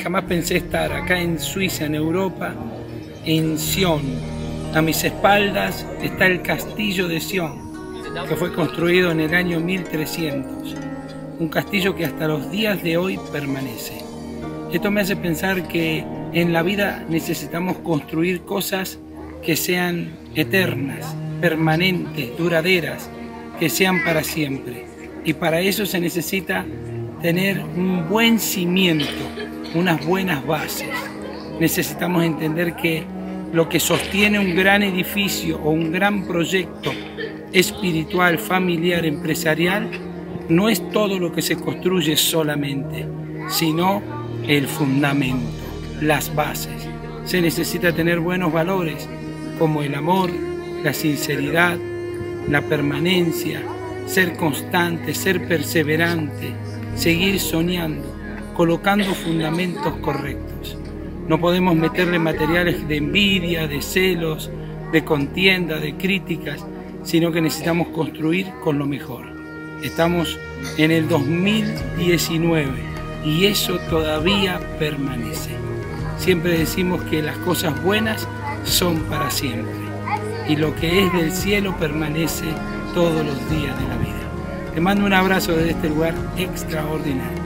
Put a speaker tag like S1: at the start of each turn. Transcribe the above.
S1: jamás pensé estar acá en Suiza, en Europa, en Sion. A mis espaldas está el castillo de Sion, que fue construido en el año 1300. Un castillo que hasta los días de hoy permanece. Esto me hace pensar que en la vida necesitamos construir cosas que sean eternas, permanentes, duraderas, que sean para siempre. Y para eso se necesita tener un buen cimiento, unas buenas bases. Necesitamos entender que lo que sostiene un gran edificio o un gran proyecto espiritual, familiar, empresarial, no es todo lo que se construye solamente, sino el fundamento, las bases. Se necesita tener buenos valores como el amor, la sinceridad, la permanencia, ser constante, ser perseverante, seguir soñando, colocando fundamentos correctos. No podemos meterle materiales de envidia, de celos, de contienda, de críticas, sino que necesitamos construir con lo mejor. Estamos en el 2019 y eso todavía permanece. Siempre decimos que las cosas buenas son para siempre y lo que es del cielo permanece todos los días de la vida. Te mando un abrazo desde este lugar extraordinario.